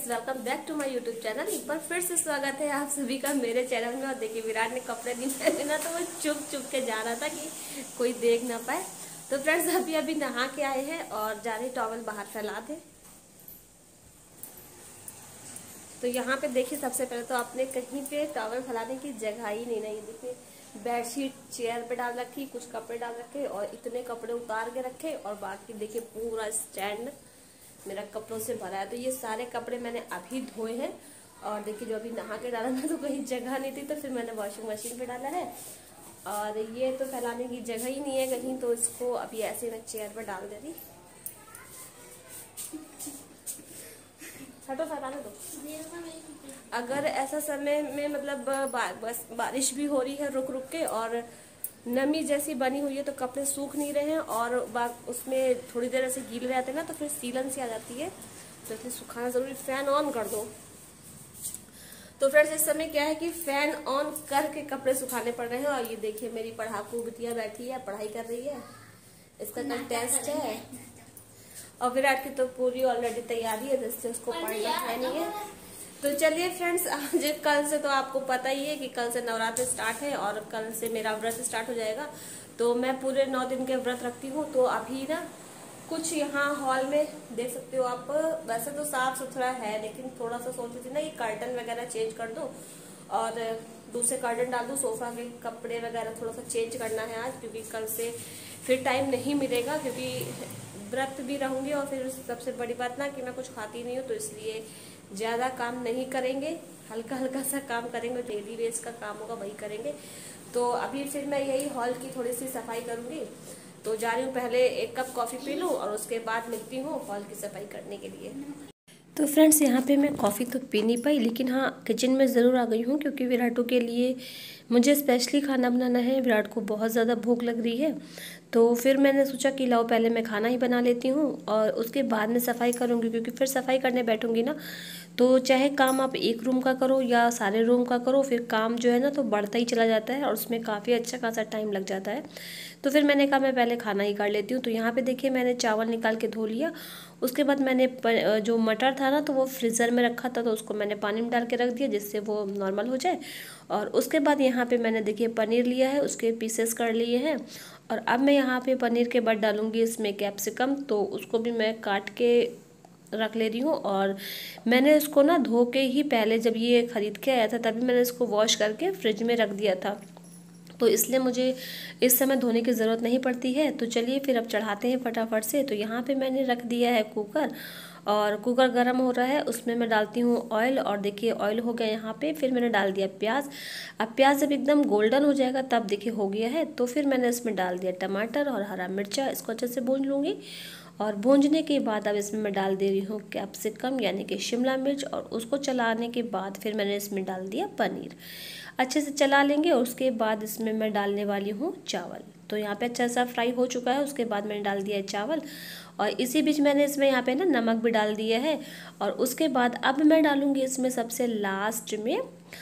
Welcome back to my YouTube channel. एक बार फिर से स्वागत है आप सभी का मेरे चैनल में। और देखिए विराट ने कपड़े नहीं पहने ना, तो वो चुप चुप के जा रहा था कि कोई देख ना पाए। तो फ्रेंड्स अभी नहा के आए हैं और जा रहे टॉवल बाहर फैला दे। तो यहाँ पे देखिए सबसे पहले तो आपने कहीं पे टॉवल फैलाने की जगह ही नहीं देखिए बेडशीट चेयर पे डाल रखी, कुछ कपड़े डाल रखे और इतने कपड़े उतार के रखे और बाकी देखिए पूरा स्टैंड मेरा कपड़ों से भरा है। तो ये सारे कपड़े मैंने अभी धोए हैं और देखिए जो अभी नहा के डाला ना, तो कहीं जगह नहीं थी तो फिर मैंने वॉशिंग मशीन पे डाला है। और ये तो फैलाने की जगह ही नहीं है कहीं, तो इसको अभी ऐसे मैं चेयर पर डाल दे रही। हटो फैलाने दो। अगर ऐसा समय में मतलब बस बारिश भी हो रही है रुक रुक के और नमी जैसी बनी हुई है तो कपड़े सूख नहीं रहे हैं और उसमें थोड़ी देर ऐसे गीले रहते हैं ना, तो फिर सीलन सी आ जाती है, तो इसलिए सुखाना जरूरी। फैन ऑन कर दो। तो फ्रेंड्स इस समय क्या है कि फैन ऑन करके कपड़े सुखाने पड़ रहे हैं। और ये देखिए मेरी पढ़ाकू बिटिया बैठी है, पढ़ाई कर रही है, इसका कल टेस्ट है। और विराट की तो पूरी ऑलरेडी तैयारी है, जिससे उसको पढ़ना है नहीं है। तो चलिए फ्रेंड्स, आज कल से तो आपको पता ही है कि कल से नवरात्र स्टार्ट है और कल से मेरा व्रत स्टार्ट हो जाएगा। तो मैं पूरे 9 दिन के व्रत रखती हूँ। तो अभी ना कुछ यहाँ हॉल में देख सकते हो आप, वैसे तो साफ सुथरा है लेकिन थोड़ा सा सोच रही थी ना ये कर्टन वगैरह चेंज कर दो और दूसरे कर्टन डाल दो। सोफा के कपड़े वगैरह थोड़ा सा चेंज करना है आज, क्योंकि कल से फिर टाइम नहीं मिलेगा, क्योंकि व्रत भी रहूंगी और फिर सबसे बड़ी बात ना कि मैं कुछ खाती नहीं हूँ, तो इसलिए ज्यादा काम नहीं करेंगे, हल्का हल्का सा काम करेंगे, डेली बेस का काम होगा वही करेंगे। तो अभी फिर मैं यही हॉल की थोड़ी सी सफाई करूंगी। तो जा रही हूँ, पहले 1 कप कॉफी पी लूँ और उसके बाद मिलती हूँ हॉल की सफाई करने के लिए। तो फ्रेंड्स यहाँ पे मैं कॉफ़ी तो पी नहीं पाई, लेकिन हाँ किचन में ज़रूर आ गई हूँ, क्योंकि विराटों के लिए मुझे स्पेशली खाना बनाना है। विराट को बहुत ज़्यादा भूख लग रही है, तो फिर मैंने सोचा कि लाओ पहले मैं खाना ही बना लेती हूँ और उसके बाद में सफाई करूँगी, क्योंकि फिर सफाई करने बैठूँगी ना तो चाहे काम आप एक रूम का करो या सारे रूम का करो, फिर काम जो है ना तो बढ़ता ही चला जाता है और उसमें काफ़ी अच्छा खासा टाइम लग जाता है। तो फिर मैंने कहा मैं पहले खाना ही कर लेती हूँ। तो यहाँ पे देखिए मैंने चावल निकाल के धो लिया। उसके बाद मैंने जो मटर था ना तो वो फ्रीज़र में रखा था, तो उसको मैंने पानी में डाल के रख दिया जिससे वो नॉर्मल हो जाए। और उसके बाद यहाँ पे मैंने देखिए पनीर लिया है, उसके पीसेस कर लिए हैं और अब मैं यहाँ पे पनीर के बाद डालूंगी इसमें कैप्सिकम, तो उसको भी मैं काट के रख ले रही हूँ। और मैंने इसको ना धो के ही पहले जब ये ख़रीद के आया था तभी मैंने इसको वॉश करके फ्रिज में रख दिया था, तो इसलिए मुझे इस समय धोने की ज़रूरत नहीं पड़ती है। तो चलिए फिर अब चढ़ाते हैं फटाफट से। तो यहाँ पे मैंने रख दिया है कुकर और कुकर गर्म हो रहा है, उसमें मैं डालती हूँ ऑयल। और देखिए ऑयल हो गया यहाँ पे, फिर मैंने डाल दिया प्याज। अब प्याज जब एकदम गोल्डन हो जाएगा तब देखिए हो गया है, तो फिर मैंने इसमें डाल दिया टमाटर और हरा मिर्चा, इसको अच्छे से भून लूँगी। और भूंजने के बाद अब इसमें मैं डाल दे रही हूँ कैप्सिकम यानी कि शिमला मिर्च, और उसको चलाने के बाद फिर मैंने इसमें डाल दिया पनीर। अच्छे से चला लेंगे और उसके बाद इसमें मैं डालने वाली हूँ चावल। तो यहाँ पे अच्छा सा फ्राई हो चुका है, उसके बाद मैंने डाल दिया है चावल और इसी बीच मैंने इसमें यहाँ पे ना नमक भी डाल दिया है। और उसके बाद अब मैं डालूँगी इसमें सबसे लास्ट में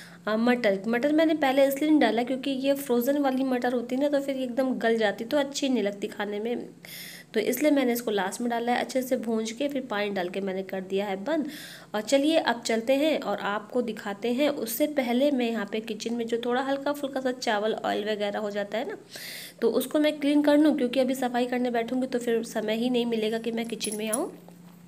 मटर मैंने पहले इसलिए नहीं डाला क्योंकि ये फ्रोज़न वाली मटर होती है ना, तो फिर एकदम गल जाती तो अच्छी नहीं लगती खाने में, तो इसलिए मैंने इसको लास्ट में डाला है। अच्छे से भूंज के फिर पानी डाल के मैंने कर दिया है बंद। और चलिए अब चलते हैं और आपको दिखाते हैं। उससे पहले मैं यहाँ पे किचन में जो थोड़ा हल्का फुल्का सा चावल ऑयल वगैरह हो जाता है ना, तो उसको मैं क्लीन कर लूँ, क्योंकि अभी सफाई करने बैठूँगी तो फिर समय ही नहीं मिलेगा कि मैं किचन में आऊँ।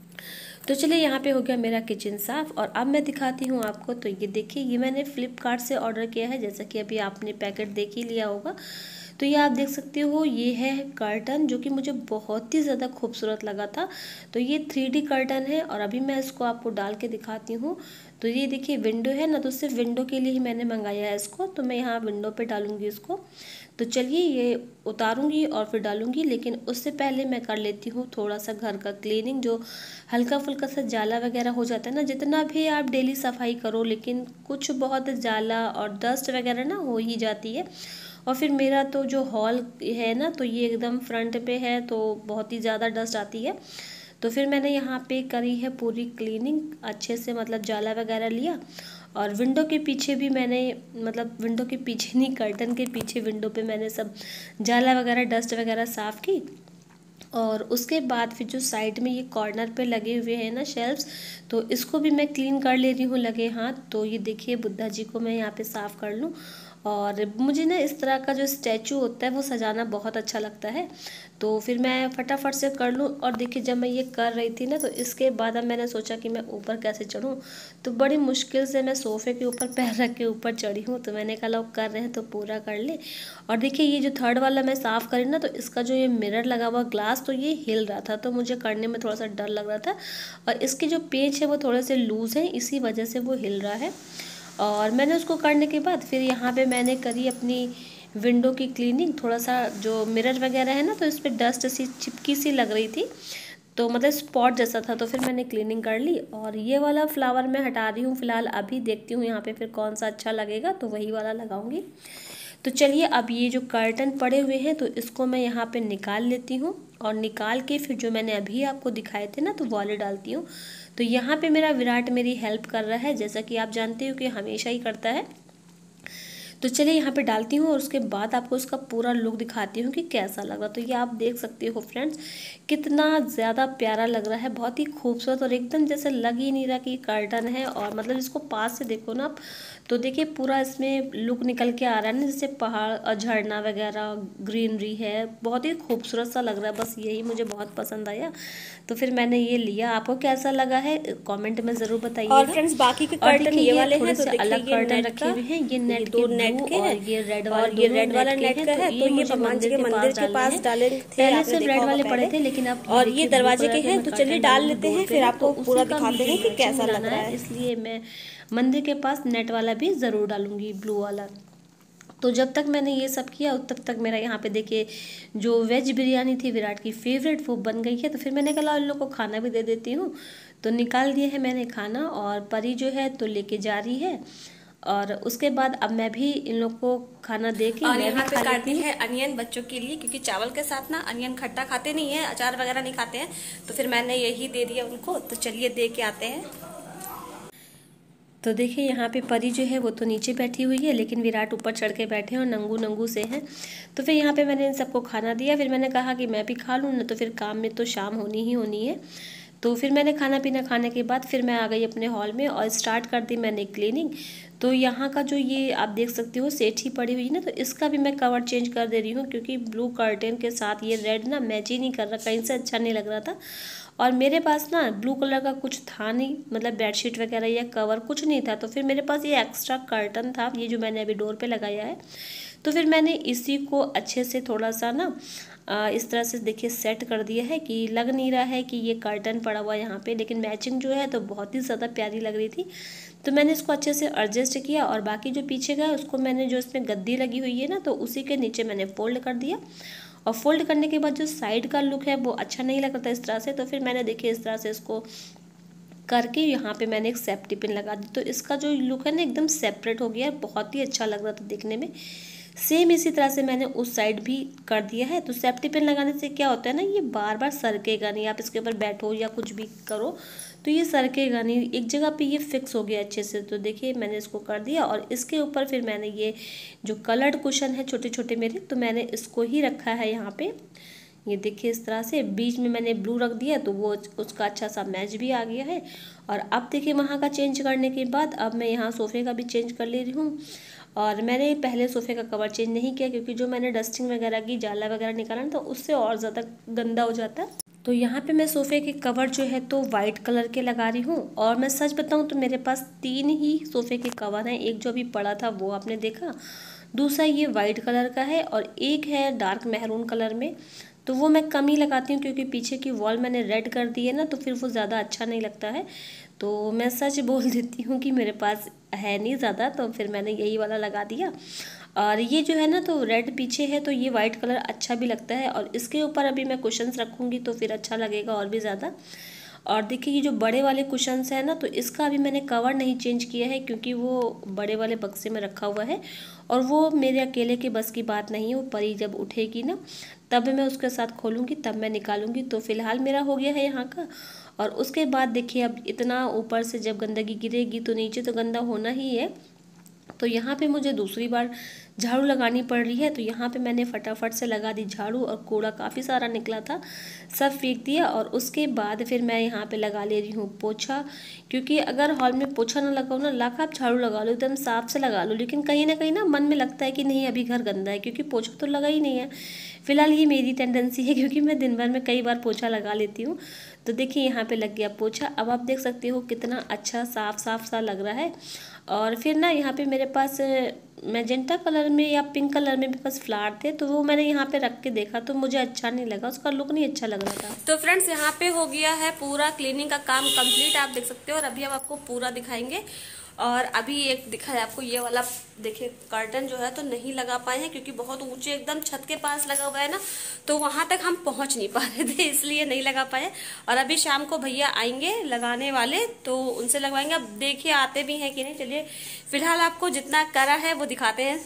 तो चलिए यहाँ पे हो गया मेरा किचन साफ़ और अब मैं दिखाती हूँ आपको। तो ये देखिए ये मैंने फ्लिपकार्ट से ऑर्डर किया है, जैसा कि अभी आपने पैकेट देख ही लिया होगा। तो ये आप देख सकते हो, ये है कर्टन जो कि मुझे बहुत ही ज़्यादा खूबसूरत लगा था। तो ये 3D कर्टन है और अभी मैं इसको आपको डाल के दिखाती हूँ। तो ये देखिए विंडो है ना, तो सिर्फ विंडो के लिए ही मैंने मंगाया है इसको, तो मैं यहाँ विंडो पे डालूंगी इसको। तो चलिए ये उतारूंगी और फिर डालूंगी, लेकिन उससे पहले मैं कर लेती हूँ थोड़ा सा घर का क्लीनिंग। जो हल्का फुल्का सा जाला वगैरह हो जाता है ना, जितना भी आप डेली सफाई करो लेकिन कुछ बहुत जाला और डस्ट वगैरह ना हो ही जाती है। और फिर मेरा तो जो हॉल है ना तो ये एकदम फ्रंट पे है, तो बहुत ही ज़्यादा डस्ट आती है। तो फिर मैंने यहाँ पे करी है पूरी क्लीनिंग अच्छे से, मतलब जाला वगैरह लिया। और विंडो के पीछे भी मैंने, मतलब विंडो के पीछे नहीं कर्टन के पीछे विंडो पे मैंने सब जाला वगैरह डस्ट वगैरह साफ़ की। और उसके बाद फिर जो साइड में ये कॉर्नर पे लगे हुए हैं ना शेल्फ्स, तो इसको भी मैं क्लीन कर ले रही हूँ लगे हाथ। तो ये देखिए बुद्धा जी को मैं यहाँ पे साफ़ कर लूँ। और मुझे ना इस तरह का जो स्टैचू होता है वो सजाना बहुत अच्छा लगता है, तो फिर मैं फटाफट से कर लूँ। और देखिए जब मैं ये कर रही थी ना, तो इसके बाद अब मैंने सोचा कि मैं ऊपर कैसे चढ़ूँ, तो बड़ी मुश्किल से मैं सोफ़े के ऊपर पैर रख के ऊपर चढ़ी हूँ। तो मैंने कहा लोग कर रहे हैं तो पूरा कर ले। और देखिए ये जो थर्ड वाला मैं साफ़ करी ना, तो इसका जो ये मिरर लगा हुआ ग्लास, तो ये हिल रहा था, तो मुझे करने में थोड़ा सा डर लग रहा था। और इसके जो पेच है वो थोड़े से लूज़ हैं, इसी वजह से वो हिल रहा है। और मैंने उसको करने के बाद फिर यहाँ पे मैंने करी अपनी विंडो की क्लीनिंग। थोड़ा सा जो मिरर वगैरह है ना, तो इस पर डस्ट सी चिपकी सी लग रही थी, तो मतलब स्पॉट जैसा था, तो फिर मैंने क्लीनिंग कर ली। और ये वाला फ्लावर मैं हटा रही हूँ फिलहाल, अभी देखती हूँ यहाँ पे फिर कौन सा अच्छा लगेगा तो वही वाला लगाऊंगी। तो चलिए अब ये जो कर्टन पड़े हुए हैं तो इसको मैं यहाँ पे निकाल लेती हूँ, और निकाल के फिर जो मैंने अभी आपको दिखाए थे ना, तो वाले डालती हूँ। तो यहाँ पे मेरा विराट मेरी हेल्प कर रहा है, जैसा कि आप जानते हो कि हमेशा ही करता है। तो चलिए यहाँ पे डालती हूँ और उसके बाद आपको उसका पूरा लुक दिखाती हूँ कि कैसा लग रहा। तो ये आप देख सकते हो फ्रेंड्स, कितना ज़्यादा प्यारा लग रहा है, बहुत ही खूबसूरत, और एकदम जैसे लग ही नहीं रहा कि कर्टन है। और मतलब इसको पास से देखो ना आप, तो देखिए पूरा इसमें लुक निकल के आ रहा है ना, जैसे पहाड़ और झरना वगैरह ग्रीनरी है, बहुत ही खूबसूरत सा लग रहा है। बस यही मुझे बहुत पसंद आया, तो फिर मैंने ये लिया। आपको कैसा लगा है कमेंट में ज़रूर बताइएगा। और फ्रेंड्स बाकी के कर्टन ये वाले हैं, तो देखिए अलग ये कर्टन नेट रखे का, हुए हैं, ये नेट दो के नेट के और हैं, ये रेड और ये रेड वाला नेट का है। तो ये मुझे भगवान जी के मंदिर के डालने पास हैं। डाले थे, पहले आपने सिर्फ देखा रेड होगा वाले पड़े पहले। थे, लेकिन अब और देखिए ये ब्लू दरवाजे कलर के हैं, तो चलिए कर्टन डाल डालूंगी लेते डोर हैं, पे फिर ना, आपको तो पूरा उसी का दिखाते मुझे हैं कि मैचिंग कैसा लग बनाना रहा है, है। इसलिए मैं मंदिर के पास नेट वाला भी ज़रूर डालूंगी, ब्लू वाला। तो जब तक मैंने ये सब किया तब तक मेरा यहाँ पे देखिए जो वेज बिरयानी थी विराट की फेवरेट, वो बन गई है। तो फिर मैंने कहा इन लोग को खाना भी दे देती हूँ, तो निकाल दिया है मैंने खाना। और परी जो है तो लेके जा रही है, और उसके बाद अब मैं भी इन लोग को खाना दे के और मैं भी यहाँ पे खा काट लेती दी हूँ। है अनियन बच्चों के लिए, क्योंकि चावल के साथ ना अनियन खट्टा खाते नहीं है, अचार वगैरह नहीं खाते हैं, तो फिर मैंने यही दे दिया उनको। तो चलिए दे के आते हैं। तो देखिए यहाँ पे परी जो है वो तो नीचे बैठी हुई है, लेकिन विराट ऊपर चढ़ के बैठे हैं और नंगू नंगू से हैं। तो फिर यहाँ पे मैंने इन सबको खाना दिया, फिर मैंने कहा कि मैं भी खा लूँ ना, तो फिर काम में तो शाम होनी ही होनी है। तो फिर मैंने खाना पीना खाने के बाद फिर मैं आ गई अपने हॉल में और स्टार्ट कर दी मैंने क्लीनिंग। तो यहाँ का जो ये आप देख सकते हो सेठी पड़ी हुई है ना, तो इसका भी मैं कवर चेंज कर दे रही हूँ, क्योंकि ब्लू कर्टेन के साथ ये रेड ना मैच ही नहीं कर रहा, कहीं से अच्छा नहीं लग रहा था। और मेरे पास ना ब्लू कलर का कुछ था नहीं, मतलब बेडशीट वगैरह या कवर कुछ नहीं था, तो फिर मेरे पास ये एक्स्ट्रा कर्टन था, ये जो मैंने अभी डोर पे लगाया है। तो फिर मैंने इसी को अच्छे से थोड़ा सा ना इस तरह से देखिए सेट कर दिया है कि लग नहीं रहा है कि ये कर्टन पड़ा हुआ यहाँ पे, लेकिन मैचिंग जो है तो बहुत ही ज़्यादा प्यारी लग रही थी। तो मैंने इसको अच्छे से एडजस्ट किया, और बाकी जो पीछे का है उसको मैंने, जो इसमें गद्दी लगी हुई है ना, तो उसी के नीचे मैंने फोल्ड कर दिया। और फोल्ड करने के बाद जो साइड का लुक है वो अच्छा नहीं लग रहा था इस तरह से, तो फिर मैंने देखिए इस तरह से इसको करके यहाँ पे मैंने एक सेफ्टी पिन लगा दी। तो इसका जो लुक है ना एकदम सेपरेट हो गया, बहुत ही अच्छा लग रहा था देखने में। सेम इसी तरह से मैंने उस साइड भी कर दिया है। तो सेफ्टी पिन लगाने से क्या होता है ना, ये बार बार सरकेगा नहीं, आप इसके ऊपर बैठो या कुछ भी करो तो ये सरकेगा नहीं, एक जगह पे ये फिक्स हो गया अच्छे से। तो देखिए मैंने इसको कर दिया, और इसके ऊपर फिर मैंने ये जो कलर्ड कुशन है छोटे छोटे मेरे, तो मैंने इसको ही रखा है यहाँ पे। ये देखिए इस तरह से बीच में मैंने ब्लू रख दिया, तो वो उसका अच्छा सा मैच भी आ गया है। और अब देखिए वहाँ का चेंज करने के बाद अब मैं यहाँ सोफ़े का भी चेंज कर ले रही हूँ। और मैंने पहले सोफ़े का कवर चेंज नहीं किया, क्योंकि जो मैंने डस्टिंग वगैरह की, जाला वगैरह निकाला तो उससे और ज़्यादा गंदा हो जाता है। तो यहाँ पे मैं सोफ़े के कवर जो है तो वाइट कलर के लगा रही हूँ। और मैं सच बताऊँ तो मेरे पास 3 ही सोफ़े के कवर हैं, एक जो अभी पड़ा था वो आपने देखा, दूसरा ये वाइट कलर का है, और एक है डार्क मैरून कलर में। तो वो मैं कम ही लगाती हूँ, क्योंकि पीछे की वॉल मैंने रेड कर दी है ना, तो फिर वो ज़्यादा अच्छा नहीं लगता है। तो मैं सच बोल देती हूँ कि मेरे पास है नहीं ज़्यादा, तो फिर मैंने यही वाला लगा दिया। और ये जो है ना तो रेड पीछे है, तो ये वाइट कलर अच्छा भी लगता है, और इसके ऊपर अभी मैं कुशन्स रखूँगी तो फिर अच्छा लगेगा और भी ज़्यादा। और देखिए ये जो बड़े वाले कुशन्स है ना, तो इसका अभी मैंने कवर नहीं चेंज किया है, क्योंकि वो बड़े वाले बक्से में रखा हुआ है, और वो मेरे अकेले के बस की बात नहीं है। वो परी जब उठेगी ना तब मैं उसके साथ खोलूँगी, तब मैं निकालूंगी। तो फिलहाल मेरा हो गया है यहाँ का। और उसके बाद देखिए अब इतना ऊपर से जब गंदगी गिरेगी तो नीचे तो गंदा होना ही है। तो यहाँ पे मुझे दूसरी बार झाड़ू लगानी पड़ रही है। तो यहाँ पे मैंने फटाफट से लगा दी झाड़ू, और कूड़ा काफ़ी सारा निकला था, सब फेंक दिया। और उसके बाद फिर मैं यहाँ पे लगा ले रही हूँ पोछा, क्योंकि अगर हॉल में पोछा ना लगाओ ना, लाख आप झाड़ू लगा लो, एकदम साफ से लगा लो, लेकिन कहीं ना कहीं ना मन में लगता है कि नहीं अभी घर गंदा है, क्योंकि पोछा तो लगा ही नहीं है। फिलहाल ये मेरी टेंडेंसी है, क्योंकि मैं दिन भर में कई बार पोछा लगा लेती हूँ। तो देखिए यहाँ पे लग गया पोछा। अब आप देख सकते हो कितना अच्छा साफ साफ सा लग रहा है। और फिर ना यहाँ पे मेरे पास मैजेंटा कलर में या पिंक कलर में भी बस फ्लावर थे, तो वो मैंने यहाँ पे रख के देखा तो मुझे अच्छा नहीं लगा, उसका लुक नहीं अच्छा लग रहा था। तो फ्रेंड्स यहाँ पे हो गया है पूरा क्लीनिंग का काम कंप्लीट, आप देख सकते हो। और अभी हम आपको पूरा दिखाएंगे। और अभी एक दिखा है आपको ये वाला, देखिए कर्टन जो है तो नहीं लगा पाए हैं, क्योंकि बहुत ऊंचे एकदम छत के पास लगा हुआ है ना, तो वहां तक हम पहुंच नहीं पा रहे थे, इसलिए नहीं लगा पाए। और अभी शाम को भैया आएंगे लगाने वाले, तो उनसे लगवाएंगे। अब देखिए आते भी हैं कि नहीं। चलिए फिलहाल आपको जितना करा है वो दिखाते हैं।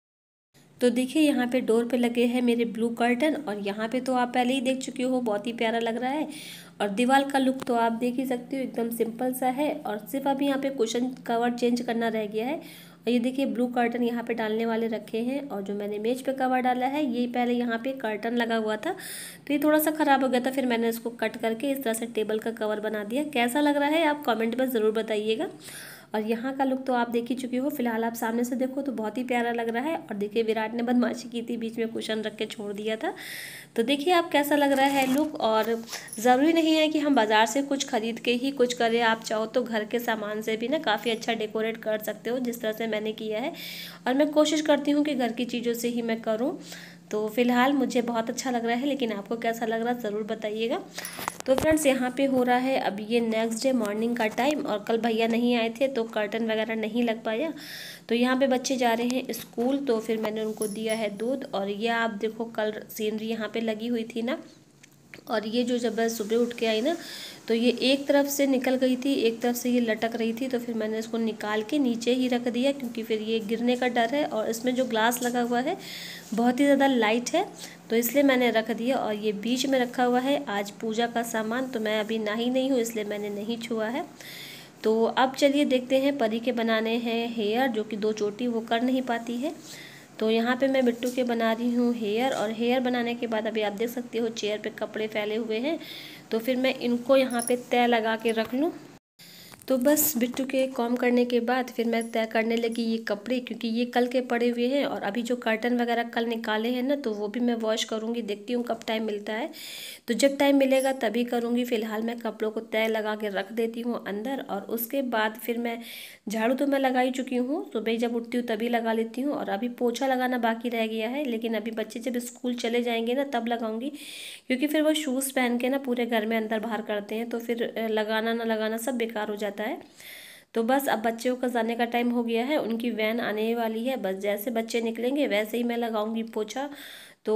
तो देखिए यहाँ पे डोर पे लगे हैं मेरे ब्लू कर्टन, और यहाँ पे तो आप पहले ही देख चुके हो, बहुत ही प्यारा लग रहा है। और दीवार का लुक तो आप देख ही सकते हो, एकदम सिंपल सा है। और सिर्फ अभी यहाँ पे कुशन कवर चेंज करना रह गया है। और ये देखिए ब्लू कर्टन यहाँ पे डालने वाले रखे हैं, और जो मैंने मेज पे कवर डाला है, ये पहले यहाँ पे कर्टन लगा हुआ था, तो ये थोड़ा सा खराब हो गया था, फिर मैंने इसको कट करके इस तरह से टेबल का कवर बना दिया। कैसा लग रहा है आप कमेंट में ज़रूर बताइएगा। और यहाँ का लुक तो आप देख ही चुके हो, फिलहाल आप सामने से देखो तो बहुत ही प्यारा लग रहा है। और देखिए विराट ने बदमाशी की थी, बीच में कुशन रख के छोड़ दिया था। तो देखिए आप कैसा लग रहा है लुक। और ज़रूरी नहीं है कि हम बाज़ार से कुछ खरीद के ही कुछ करें, आप चाहो तो घर के सामान से भी ना काफ़ी अच्छा डेकोरेट कर सकते हो, जिस तरह से मैंने किया है। और मैं कोशिश करती हूँ कि घर की चीज़ों से ही मैं करूँ। तो फिलहाल मुझे बहुत अच्छा लग रहा है, लेकिन आपको कैसा लग रहा है ज़रूर बताइएगा। तो फ्रेंड्स यहाँ पे हो रहा है अब ये नेक्स्ट डे मॉर्निंग का टाइम, और कल भैया नहीं आए थे तो कर्टन वगैरह नहीं लग पाया। तो यहाँ पे बच्चे जा रहे हैं स्कूल, तो फिर मैंने उनको दिया है दूध। और ये आप देखो कल सीनरी यहाँ पे लगी हुई थी ना, और ये जो जब मैं सुबह उठ के आई ना, तो ये एक तरफ से निकल गई थी, एक तरफ से ये लटक रही थी। तो फिर मैंने इसको निकाल के नीचे ही रख दिया, क्योंकि फिर ये गिरने का डर है। और इसमें जो ग्लास लगा हुआ है बहुत ही ज़्यादा लाइट है, तो इसलिए मैंने रख दिया। और ये बीच में रखा हुआ है आज पूजा का सामान, तो मैं अभी नहाई नहीं हूँ, इसलिए मैंने नहीं छुआ है। तो अब चलिए देखते हैं। परी के बनाने हैं हेयर, जो कि 2 चोटी वो कर नहीं पाती है। तो यहाँ पे मैं बिट्टू के बना रही हूँ हेयर। और हेयर बनाने के बाद अभी आप देख सकते हो चेयर पे कपड़े फैले हुए हैं, तो फिर मैं इनको यहाँ पे तय लगा के रख लूँ। तो बस बिट्टू के कॉम करने के बाद फिर मैं तय करने लगी ये कपड़े, क्योंकि ये कल के पड़े हुए हैं। और अभी जो कर्टन वगैरह कल निकाले हैं ना, तो वो भी मैं वॉश करूँगी, देखती हूँ कब टाइम मिलता है। तो जब टाइम मिलेगा तभी करूँगी। फिलहाल मैं कपड़ों को तय लगा के रख देती हूँ अंदर, और उसके बाद फिर मैं झाड़ू तो मैं लगा ही चुकी हूँ, सुबह जब उठती हूँ तभी लगा लेती हूँ। और अभी पोछा लगाना बाकी रह गया है, लेकिन अभी बच्चे जब स्कूल चले जाएंगे ना तब लगाऊंगी, क्योंकि फिर वो शूज़ पहन के ना पूरे घर में अंदर बाहर करते हैं, तो फिर लगाना ना लगाना सब बेकार हो जाता है। तो बस अब बच्चों का जाने का टाइम हो गया है, उनकी वैन आने वाली है, बस जैसे बच्चे निकलेंगे वैसे ही मैं लगाऊंगी पोछा। तो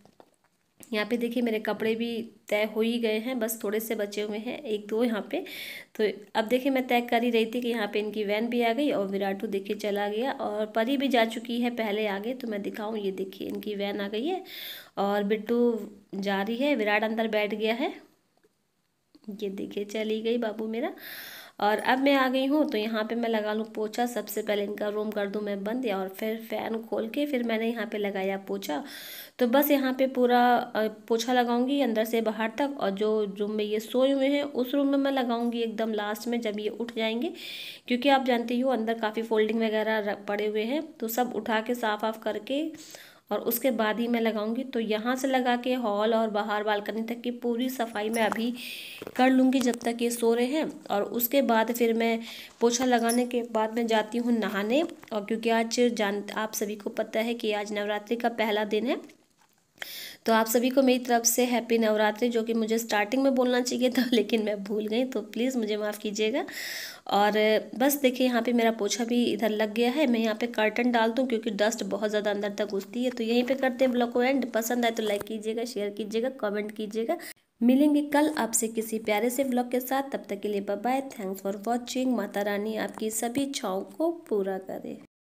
यहाँ पे देखिए मेरे कपड़े भी तय हो ही गए हैं, बस थोड़े से बचे हुए हैं, 1-2 यहाँ पे। तो अब देखिए मैं तय कर ही रही थी कि यहाँ पे इनकी वैन भी आ गई, और विराटू देखिए चला गया, और परी भी जा चुकी है पहले आगे। तो मैं दिखाऊं, ये देखिए इनकी वैन आ गई है, और बिट्टू जा रही है, विराट अंदर बैठ गया है, ये देखिए चली गई बाबू मेरा। और अब मैं आ गई हूँ, तो यहाँ पे मैं लगा लूँ पोछा। सबसे पहले इनका रूम कर दूँ मैं बंद, और फिर फैन खोल के फिर मैंने यहाँ पे लगाया पोछा। तो बस यहाँ पे पूरा पोछा लगाऊंगी अंदर से बाहर तक। और जो रूम में ये सोए हुए हैं उस रूम में मैं लगाऊंगी एकदम लास्ट में, जब ये उठ जाएंगे, क्योंकि आप जानते हो अंदर काफ़ी फोल्डिंग वगैरह पड़े हुए हैं, तो सब उठा के साफ आफ करके और उसके बाद ही मैं लगाऊंगी। तो यहाँ से लगा के हॉल और बाहर बालकनी तक की पूरी सफाई मैं अभी कर लूँगी जब तक ये सो रहे हैं। और उसके बाद फिर मैं पोछा लगाने के बाद मैं जाती हूँ नहाने। और क्योंकि आज आप सभी को पता है कि आज नवरात्रि का पहला दिन है, तो आप सभी को मेरी तरफ से हैप्पी नवरात्रि, जो कि मुझे स्टार्टिंग में बोलना चाहिए था लेकिन मैं भूल गई, तो प्लीज़ मुझे माफ़ कीजिएगा। और बस देखिए यहाँ पे मेरा पोछा भी इधर लग गया है। मैं यहाँ पे कर्टन डाल दूँ क्योंकि डस्ट बहुत ज़्यादा अंदर तक घुसती है। तो यहीं पे करते हैं ब्लॉग को एंड। पसंद आए तो लाइक कीजिएगा, शेयर कीजिएगा, कमेंट कीजिएगा। मिलेंगे कल आपसे किसी प्यारे से ब्लॉग के साथ, तब तक के लिए bye bye. Thanks for watching. Mata Rani आपकी सभी इच्छाओं को पूरा करे।